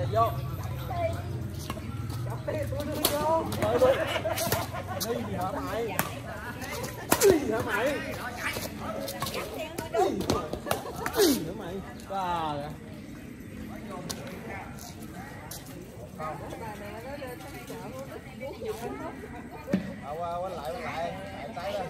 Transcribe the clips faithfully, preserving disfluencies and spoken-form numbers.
vô. Cặp tiền tôi đưa vô. Rồi luôn. Đi thì hả mày? Đi hả mày? Đi hả mày? Trời ơi. Qua quánh lại quánh lại. Lại tay lên.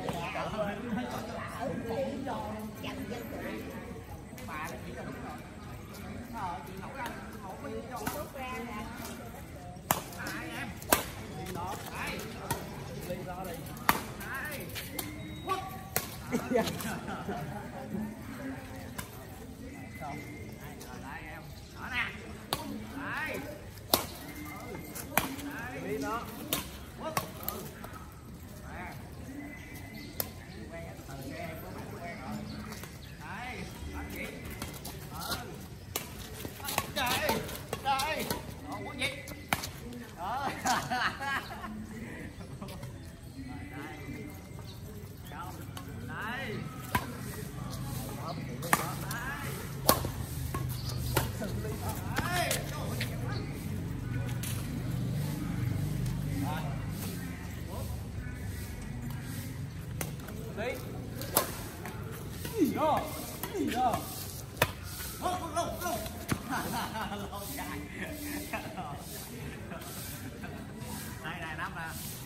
Đây này nắm nè.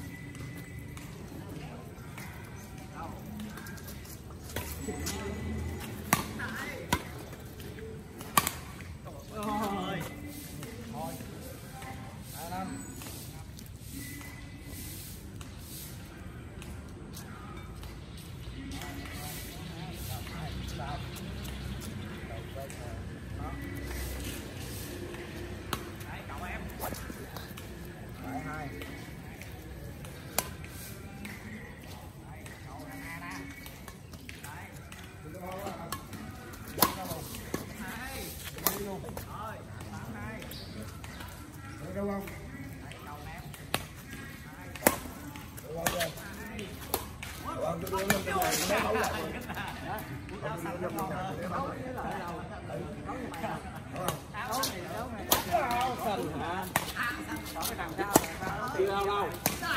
Rồi. Thôi. Hai năm. Đấy, cậu em. Lại hai. Đấy, cậu là hai nè. Đấy. Hai. Rồi, tám hai. Được đâu không? Đấy, cậu em. Hai. Được không rồi? Rồi, tôi đưa lên cái này, nó đấu lại rồi. Áo xanh đúng không? Áo với lại đâu? Áo như mày hả? Áo này áo này. Áo xanh hả? Áo xanh. Có cái đằng sau này sao? Đi đâu đâu?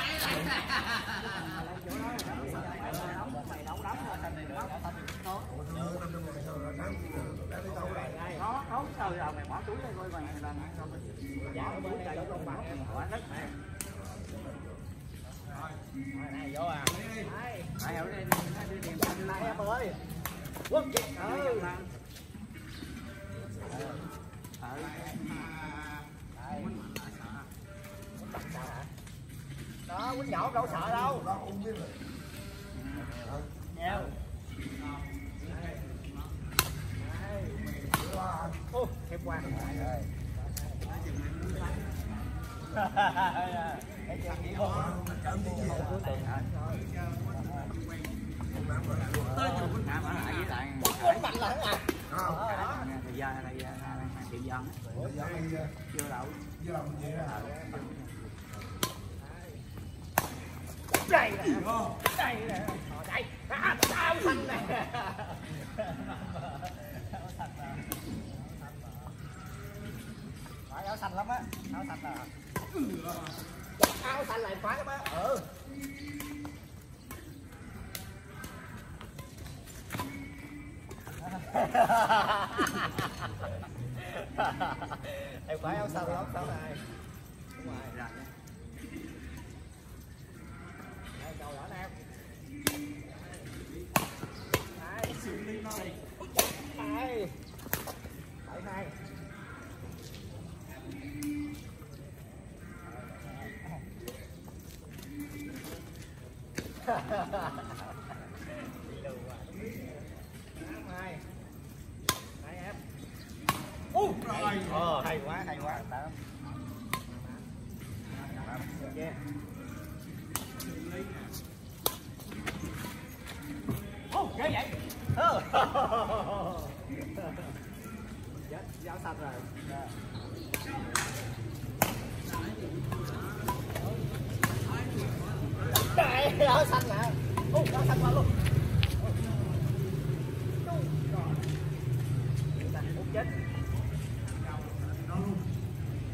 Mày đấu đấm rồi xanh này nữa, áo xanh thì tốt. Nó tốt sao giờ mày bỏ túi lên coi mày là giả túi chạy cho con bạn em hỏi đất mày. Rồi này vô à. Đây. Đây ở đây đi đi đi này em ơi. Quốc chị. Ừ. Đó, quýnh nhỏ đâu sợ đâu. Nhiều. Ô, thêm qua. Cái chuyện gì không? Tới chụp quýnh nằm ở lại với lại. Quýnh mạnh lắm à. Thời gian này hàng triệu dân. Chưa đậu. Đây nè. Đây nè. Đây. À, áo xanh nè. Phải áo xanh lắm á. Áo xanh là. Áo xanh lại khoái lắm á. Ừ. Em khoái áo xanh lắm sao này. Đúng rồi. Rồi. Đây cầu đỏ nam. Đây, xử lý nó đi. Đây. Bảy hai. Hai. Hai em. Ú, rồi. Ờ, hay quá, hay quá. Tám. Yeah. Ô, ghê vậy. Giáo sạch rồi. Đây, áo xanh nè. Ô, áo xanh qua luôn. Chết.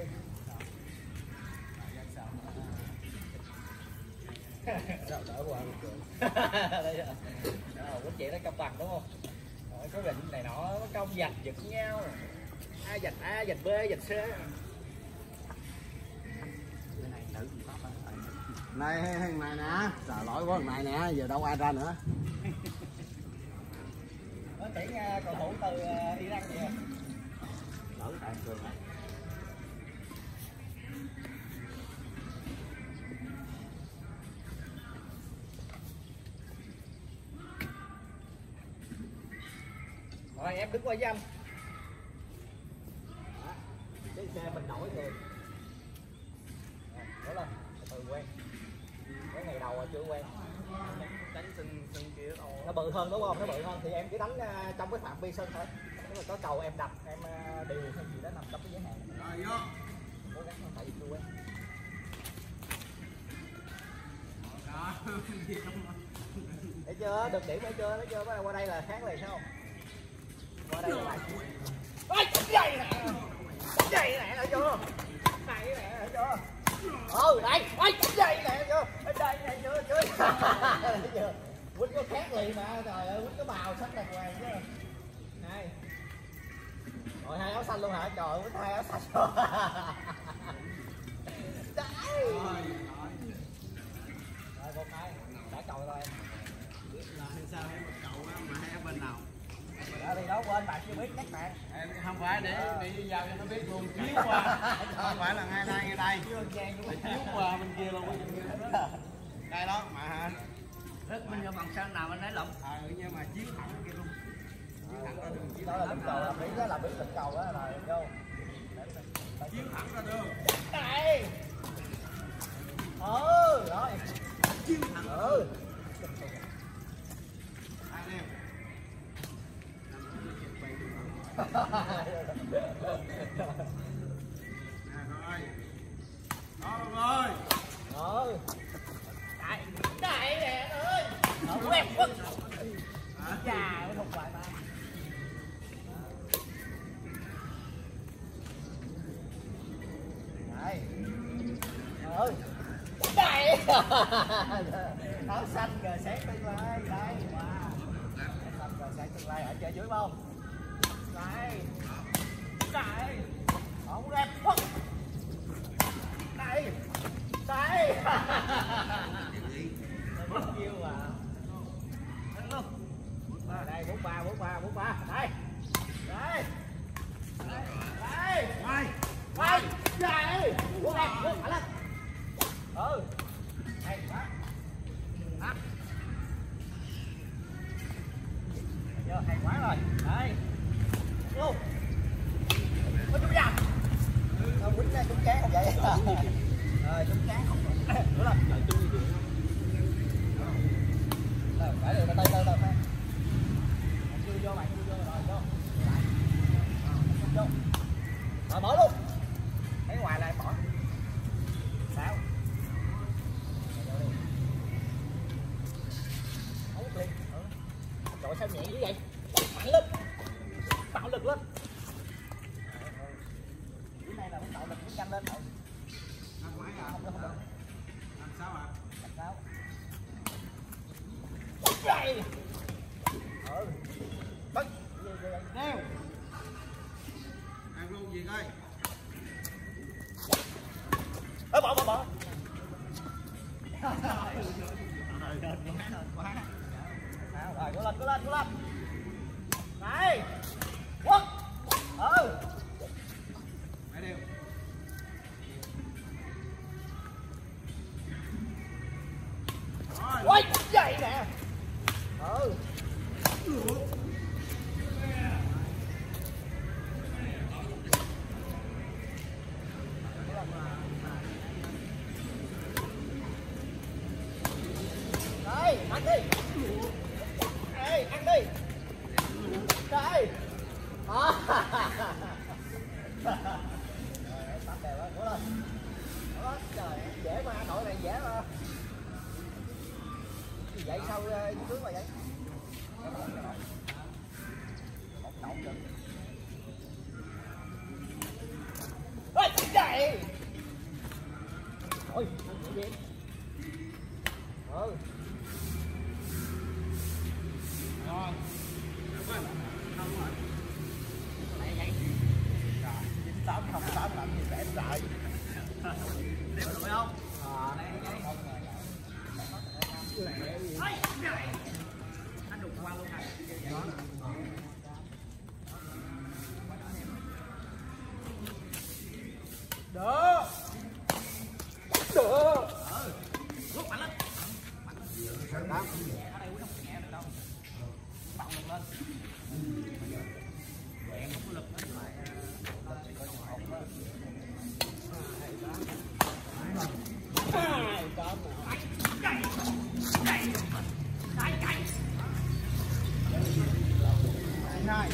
Sao đỡ qua được rồi. Đây rồi. Quýnh chị nó công bằng đúng không? Rồi, có định này nọ nó công giành giật nhau. A giành A, giành B, giành C. Này thằng này nè, trời lỗi quá thằng này nè, giờ đâu ai ra nữa. Nó tuyển cầu thủ từ Iran vậy. Lỡ tại trường này. Rồi em đứng qua với anh. Cái xe mình đổi người. Đó lên, từ quen. Cái ngày đầu chưa quen. Đánh sân sân kia nó bự hơn đúng không? Nó bự hơn thì em chỉ đánh uh, trong cái phạm vi sân thôi. Nếu mà có cầu em đập, em uh, điều hay gì đó nằm trong cái giới hạn. Rồi vô. Cố gắng tại vì chưa quen. Thấy chưa? Được điểm thấy chưa? Thấy chưa? Qua đây là khác liền sao? Qua đây là lại. Ôi, dây nè. Dây nè, thấy chưa? Này nè, thấy chưa? Ừ, đây. Ôi, dây nè, thấy chưa? Đây nè, chưa, chưa. Thấy chưa? Quýnh có khác liền mà, trời ơi, quýnh có màu sắc đàng hoàng chứ. Này. Rồi hai áo xanh luôn hả? Trời ơi, quýnh hai áo xanh luôn. Đấy. Rồi, một cái. Đã cầu rồi em. Là sao em một cậu á mà hai bên nào? Đó thì đó quên bạn chưa biết các bạn. Em không phải để đi vào cho nó biết luôn, chiếu qua. Không phải là ngay đây ngay đây. Chiếu qua bên kia luôn. Đây đó mà hả? Rất mình vô bằng sân nào anh lấy lộn. Ờ nhưng mà chiếu thẳng kia luôn. Chiếu thẳng ra đường. Đó là đường cầu, là biết đó là biết đường cầu đó rồi vô. Chiếu thẳng ra đường. Đây. Ừ, rồi. Chiếu thẳng. Ừ. Ai nè. Nè rồi. Đó rồi. ừ. Đây, đây nè ơi. Ở em quất. Chà, nó thục lại mà. Đây. Ừ. Đây. Áo xanh cờ sáng tương lai. Đây, wow. Áo xanh cờ sáng tương lai ở chơi dưới không? Đây. Đây. Không đẹp quá. Đây. Đây. Nó mất chiêu mà. Đây, bốn ba, bốn ba, bốn ba. Đây. Đây. Đây. Quay. Quay. Đây. Buông lên, buông phải lên. Ừ. Hay quá. Đó. Chưa, hay quá rồi. Đây. Luôn. Có chú ra. Không quýnh ra trúng chán không vậy? Rồi trúng chán không. Nữa lên. Lại trúng như vậy. Rồi, phải được từ từ từ từ phải. Chưa vô bạn, chưa vô rồi, vô. Lại. Vô. Rồi mở luôn. Thấy ngoài là em bỏ. Sao? Ấu liền. Ừ. Trời sao nhẹ dữ vậy? Mạnh lên. Bạo lực lên. Cái này là muốn bạo lực muốn nhanh lên thôi. Ăn máy à? Không được, không được. Làm sao ạ? Làm sao? Đây. Ừ. Bật. Nêu. Ăn luôn gì coi. Ơ bỏ bỏ bỏ. Rồi cố lên cố lên cố lên. Này. Quất. Ừ. Phải đều. Ôi vậy nè. Ừ. Đây, ăn đi. Đây, ăn đi. Đây. Đó. Rồi, tắt đều đó, cố lên. Đó, trời, dễ mà, đội này dễ mà. Gì vậy sao dưới nước mà vậy? Một đậu được. Ôi, trời Ôi, gì vậy? Ừ. Rồi. Không rồi. Này vậy. Rồi, chín tám không tám làm gì để trời. Đẹp rồi không? À, này vậy. Anh đục qua luôn này. Đỡ. Đỡ. Rút mạnh lên. Mạnh lên. Ở đây quý không nhẹ được đâu. Bạo lực lên. Quẹn không có lực nữa lại. Hai tám. Chạy. Chạy. Chạy chạy. Hai.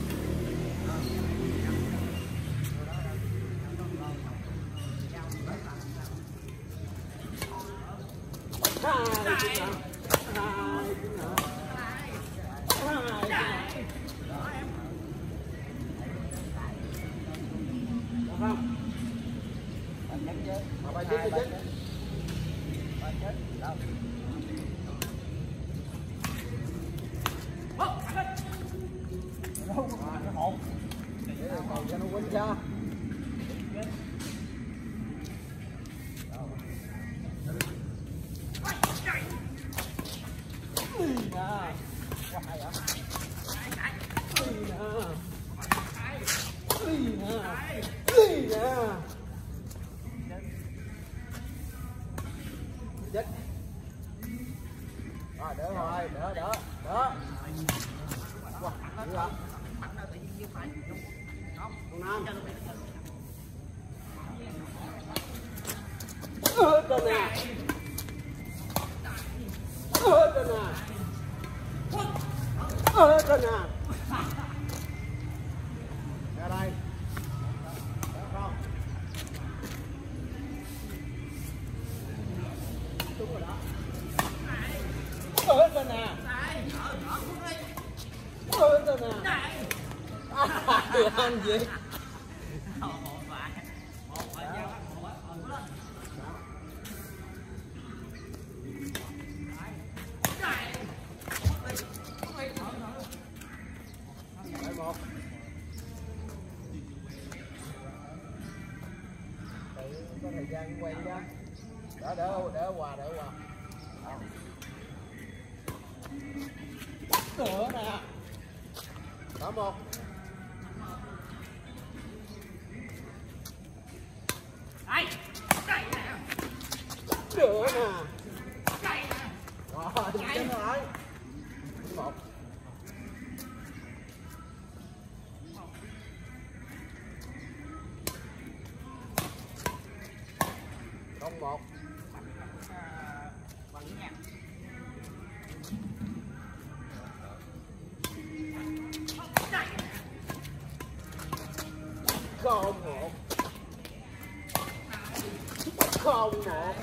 Ba chết ba chết. Ba chết. Đâu. Đâu mà cái hồn. Để cầu cho nó quên cho. Chết. Rồi đỡ rồi, đỡ đỡ đỡ. Wow, dữ lắm. Con Nam. Ơ tên nè. Ơ tên nè. Ơ tên nè. Ra đây. Đỡ không? Đúng rồi đó. Ơ tên nè. Ơ tên nè. Ăn gì? Một. Tự có thời gian quen chứ. Đỡ đỡ đỡ quà đỡ quà. Đỡ nè. Đỡ một. Đây. Đây nè. Đỡ nè. Đây nè. Rồi, chết rồi. Một. Không một. Bằng nha. Không một. Không một.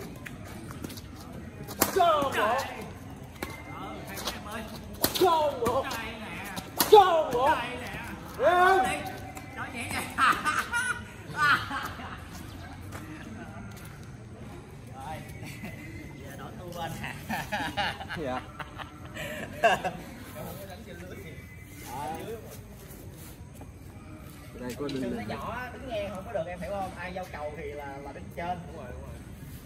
Không một. Không một. Không một. Em. Nói nhẹ nha. Rồi. Giờ đổi tu bên hả? Dạ. Đây có Chừng nó nhỏ đứng ngang không có được, em hiểu không? Ai giao cầu thì là là đứng trên. Đúng rồi, đúng rồi.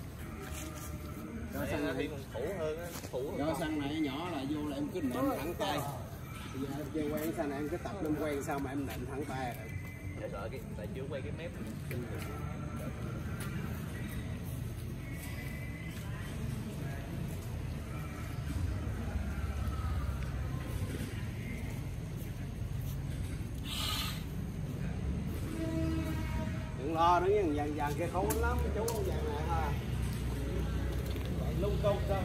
Do xăng này thủ hơn á, thủ do xăng này nhỏ là vô là em cứ nện thẳng tay. Bây giờ em chơi quen xăng này em cứ tập em quen sao mà em nện thẳng tay rồi. Sợ sợ cái tại chưa quay cái mép. Đừng lo nữa nha, vàng vàng kia khó lắm, chú không vàng này ha. Vậy lung tung sao?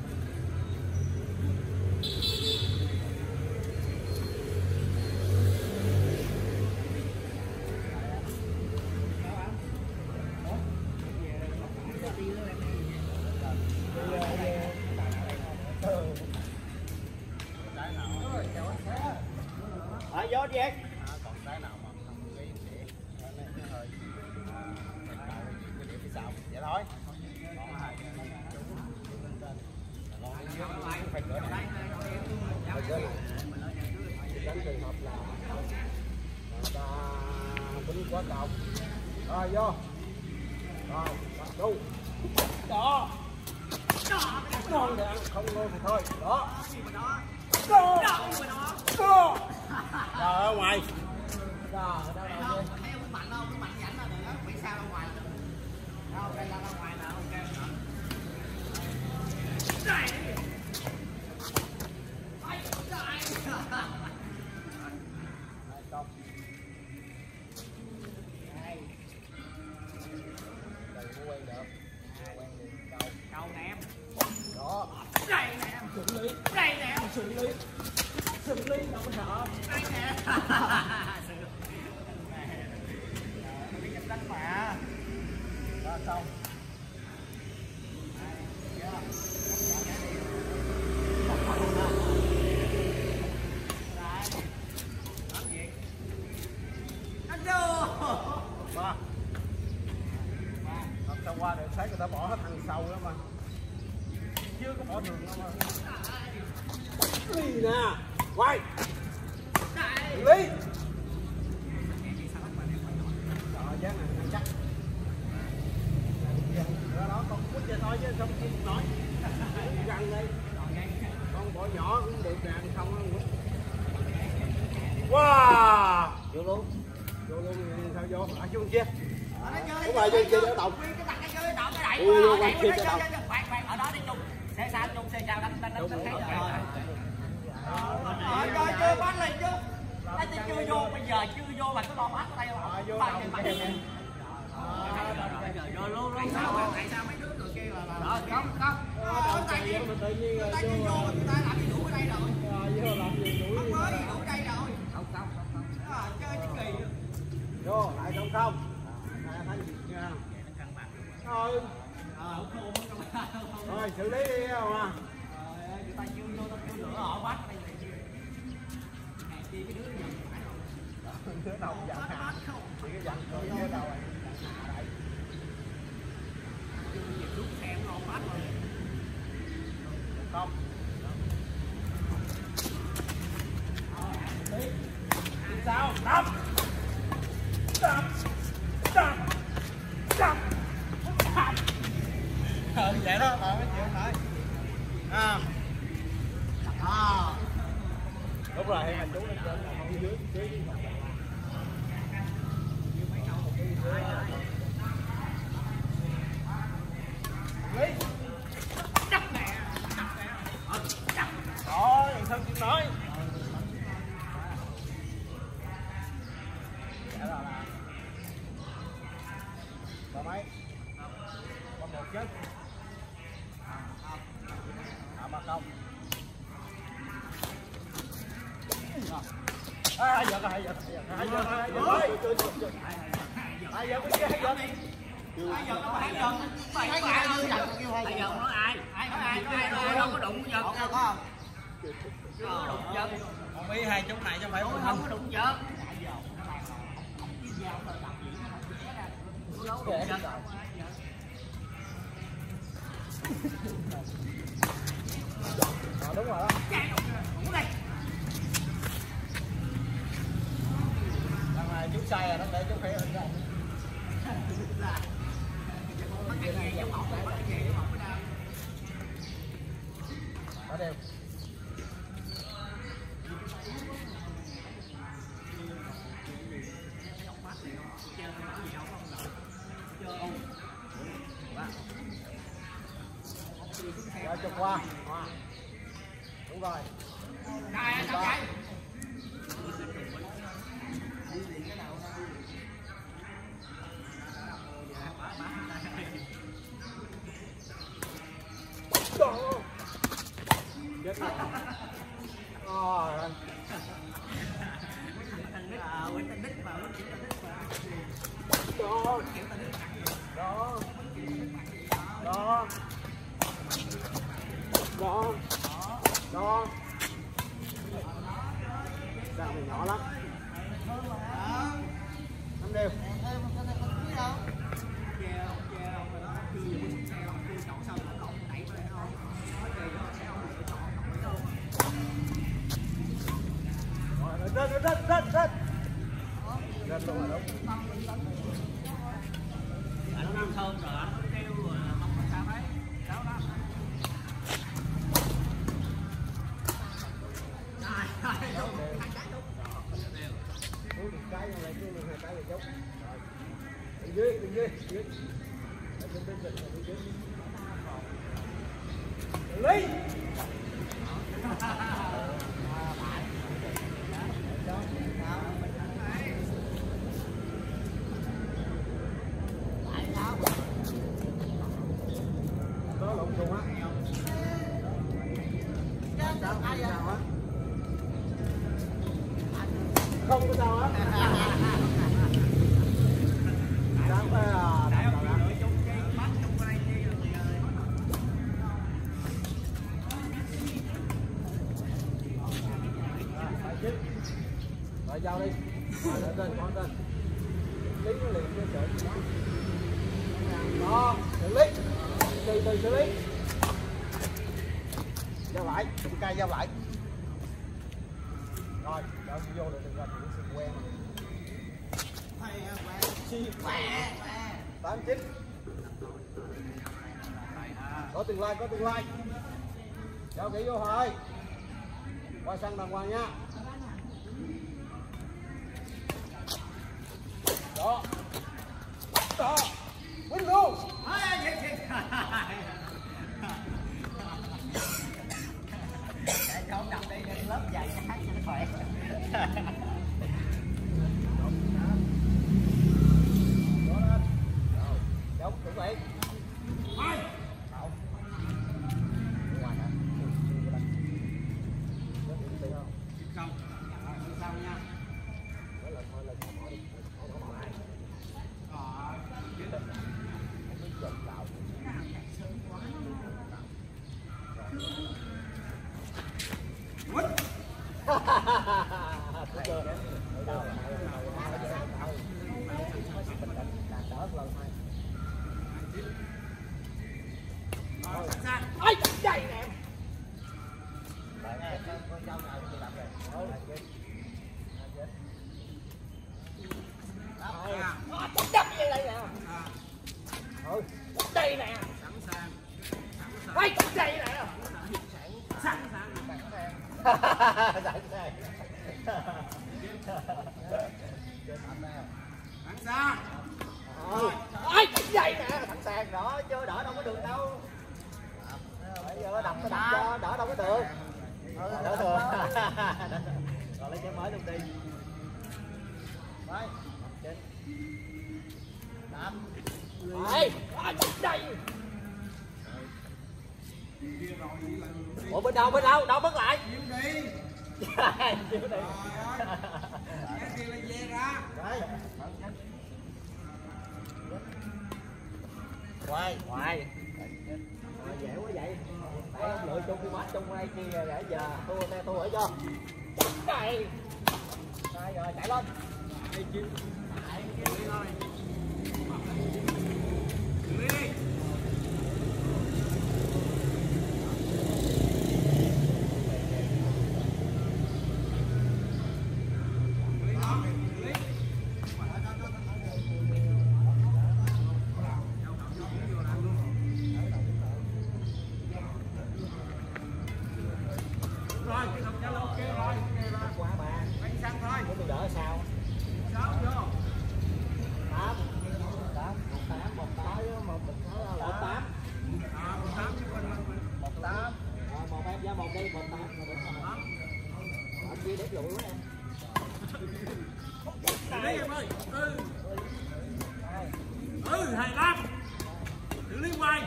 À, vô đi em. Còn cái nào mà không cái gì nó hơi cái điểm phía sau vậy thôi. quan trọng. Rồi vô. Rồi, đu. Đó. Đó, ngon nè, không ngon thì thôi. Đó. Đó. Đó. Trời ơi ngoài. Trời ơi, đâu rồi. Thấy không mạnh không? Mạnh rảnh là được á, bị sao ra ngoài. Đâu, đây là ra ngoài là ok. Đây. Ai trời. Công. Đây. Đây cũng quen được. Quen được câu. Câu nè em. Đó. Đây nè em. Xử lý. Đây nè em. Xử lý. Xử lý đâu có sợ. Đây nè. Đi nhập đánh mà. Đó xong. Ba. Học xong qua để thấy người ta bỏ hết thằng sâu đó mà. Chưa có bỏ đường đâu mà. Lý nè. Quay. Lý. Rồi dáng này ăn chắc. Đó đó con quýt vậy thôi chứ không không nói. Gần đi. Con bỏ nhỏ cũng được nè, không á quýt. Wow. Vô luôn. Vô luôn sao vô? À vô kia. Đúng rồi, vô kia đỡ động. Ui vô qua kia đỡ động. Ở đó đi chung. Xe sao chung, xe sao đánh đánh đánh thấy rồi. Rồi Rồi chưa bắt liền chứ. Anh chưa vô, bây giờ chưa vô mà cứ lo bắt ở đây không? Vô bắt động. bắt đi. Rồi luôn luôn sao mà tại sao mấy đứa người kia là đó không không. Tự nhiên rồi người ta chưa vô mà người ta làm gì đủ ở đây rồi. vô làm gì đuổi. Không mới đủ ở đây rồi. Không không không. Đó, chơi chứ kỳ. Vô lại không không. Này thấy gì nha. Thôi. Rồi xử lý đi không à. Rồi người ta chưa vô tao chưa lửa họ bắt đây này kia. Này kia cái đứa giận phải rồi. Đứa đầu giận hạ. Chỉ cái giận rồi đứa đầu này. Lúc xe nó bắt rồi. Không. Sao? Đập. Đập. Đập. Đập. Đập. Ờ vậy đó, bà mới chịu nói. À. À. Đúng rồi, hai chú nó trên là không dưới dưới. Lý. Đập nè. Đập nè. Đập. Rồi, sao chịu nói. Dạ rồi là. Ba mấy? Ba một chứ. À ba không. À, hai giờ hai giờ hai giờ hai giờ hai giờ hai giờ cái hai giờ Hai giờ nó hai giờ mày hai giờ hai giờ nói ai ai nói ai nói ai nói đâu có đụng giật đâu có không chưa có đụng giật Không biết hai chú này chứ không phải không không có đụng giật à, đúng rồi đó. Đúng đây. Lần này chú sai rồi, nó để chú phải in ra. Đó đều. Rồi chụp qua. Qua. Đúng rồi. Đây sao vậy? Chết rồi. Rồi. Thằng đít à, quýnh thằng đít mà, quýnh thằng đít mà. Đó. Đó. Đó. Đó. Đó. Đằng này nhỏ lắm. Năm đều. Rồi, lên lên lên lên lên. Lên luôn rồi đúng. Lý có lộn xộn á. Sao ai vậy? Không có sao á. Đang phải à. Rồi giao đi. Rồi lên trên, con lên. Lý nó liền cái sợi. Đó, xử lý. Từ từ xử lý. Giao lại, tụi cây giao lại. Rồi, giao vô được đừng ra chuyện sự quen. Xì khỏe. tám chín. Có tương lai, có tương lai. Giao kỹ vô thôi. Qua sân đàng hoàng nha. Đó. Đó. Quýnh luôn. Để cháu nằm đây lớp dạy cho hát cho nó khỏe. Đúng, chuẩn bị. Hai. Không. Không. Sao nha. Ôi, chạy nè em. Chắc chắc vậy đây nè. Ừ, đây nè. Sẵn sàng. Ôi, đây nè. Sẵn sàng. Sẵn sàng. Sẵn sàng. Ôi, đây nè, sẵn sàng đó, chưa đỡ đâu có được đâu. Bây giờ đập cái đập cho, đỡ đâu có được. Ừ, đỡ được. Rồi lấy trái mới luôn đi. Đấy. Tám. Đây, đây. Ủa bên đâu, bên đâu, đâu mất lại. Chiếu đi. Chiếu đi. Cái kia là về ra. Đấy. Quay, quay. Dễ quá vậy. Tại ông lựa chung cái mát chung ai kia để giờ thua te thua ở cho. Đây. Đây rồi, chạy lên. Đi chiếu. Chạy đi thôi. Đi. Rồi, cái thằng Zalo ok rồi, Quá ba. đánh sang thôi. Để tôi đỡ sao? Sáu vô. Tám. Tám, một tám, một tám, một một là tám. À, một tám chứ mình mình Một tám. À, một em ra một đi, một tám là đúng rồi. Ở kia để lụi quá em. xử lý em ơi. Ừ. Ừ, hai lăm. Xử lý quay.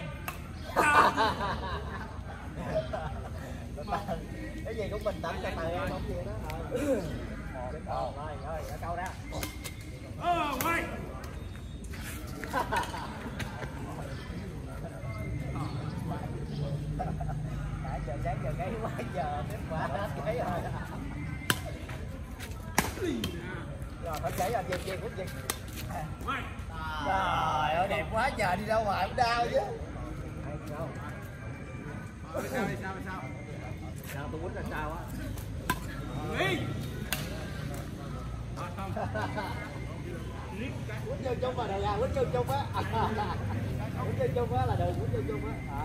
Cái gì cũng bình tĩnh cho từ em không gì đó rồi. Một rồi, rồi, ở câu ra. Ờ, quay. Đã chờ sáng giờ cái quá giờ tiếp quả hết cái rồi. Rồi phải chảy ra về về phút gì. Quay. Trời ơi đẹp quá trời đi đâu ngoài cũng đau chứ. Ờ, sao đi, sao sao? Sao tôi quýnh ra sao á. Đi. À, không. Quýnh vô chung mà được à, quýnh vô chung á. Quýnh vô chung á là được, quýnh vô chung á.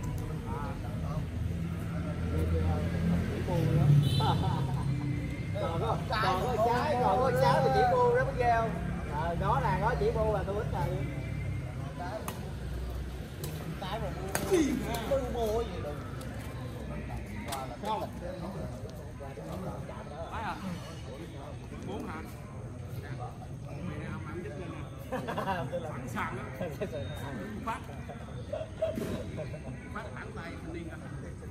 Chỉ bu đó. Còn có, còn có trái, còn có trái mà chỉ bu đó mới ghê không? Ờ, đó là có chỉ bu là tôi quýnh rồi. Bư bô gì đâu. Không. Phải à? Bốn hả? Mày này ông ăn giúp lên nè. Sẵn sàng đó. Phát. Phát thẳng tay thanh niên à.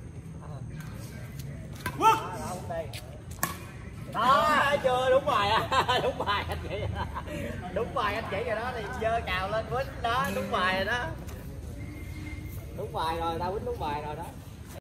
Quốc. Đó, thấy chưa? Đúng bài à. Đúng bài anh chị. Đúng bài anh chị rồi đó, thì dơ cào lên quýnh đó, đúng bài rồi đó. Đúng bài rồi, tao quýnh đúng bài rồi đó.